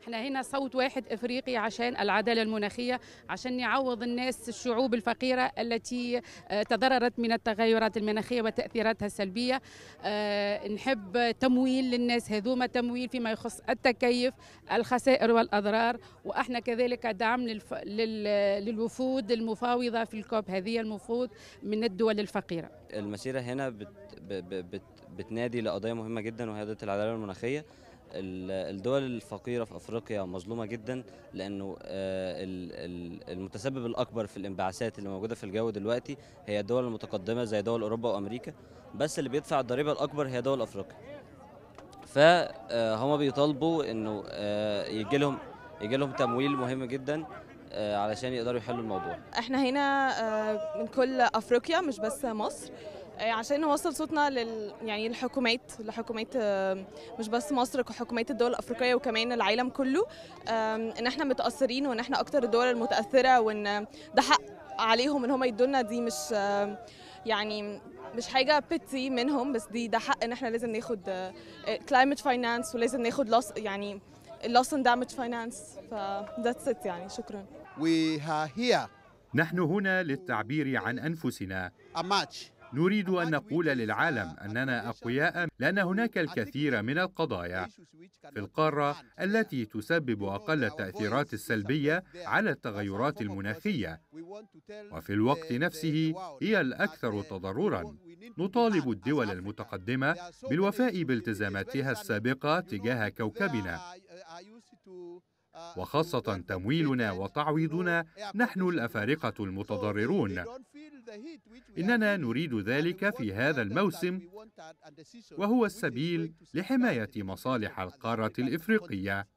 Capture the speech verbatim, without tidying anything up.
احنا هنا صوت واحد افريقي عشان العداله المناخيه، عشان نعوض الناس الشعوب الفقيره التي آه، تضررت من التغيرات المناخيه وتاثيراتها السلبيه. آه، نحب تمويل للناس هذوما، تمويل فيما يخص التكيف، الخسائر والاضرار، واحنا كذلك دعم للف... لل... للوفود المفاوضه في الكوب، هذه المفروض من الدول الفقيره. المسيرة هنا بت ب- بت بتنادي لقضية مهمة جدا، وهي قضية العدالة المناخية. ال- الدول الفقيرة في أفريقيا مظلومة جدا، لأنه آه، ال- ال- المتسبب الأكبر في الانبعاثات اللي موجودة في الجو دلوقتي هي الدول المتقدمة زي دول أوروبا وأمريكا، بس اللي بيدفع الضريبة الأكبر هي دول أفريقيا. فهم بيطالبوا إنه آه، يجي لهم يجي لهم تمويل مهم جدا آه، علشان يقدروا يحلوا الموضوع. احنا هنا آه، من كل افريقيا مش بس مصر، آه، عشان نوصل صوتنا لل يعني الحكومات لحكومات آه، مش بس مصر، حكومات الدول الافريقيه وكمان العالم كله، آم، ان احنا متاثرين وان احنا اكتر الدول المتاثره، وان ده حق عليهم ان هم يدونا. دي مش آم، يعني مش حاجه بيتي منهم، بس دي ده حق ان احنا لازم ناخد كلايمت فاينانس، ولازم ناخد loss يعني loss and damage finance. ف that's it يعني. شكرا. We are here نحن هنا للتعبير عن أنفسنا. a march. نريد أن نقول للعالم أننا أقوياء، لأن هناك الكثير من القضايا في القارة التي تسبب أقل التأثيرات السلبية على التغيرات المناخية، وفي الوقت نفسه هي الأكثر تضرراً. نطالب الدول المتقدمة بالوفاء بالتزاماتها السابقة تجاه كوكبنا، وخاصة تمويلنا وتعويضنا نحن الأفارقة المتضررون. إننا نريد ذلك في هذا الموسم، وهو السبيل لحماية مصالح القارة الإفريقية.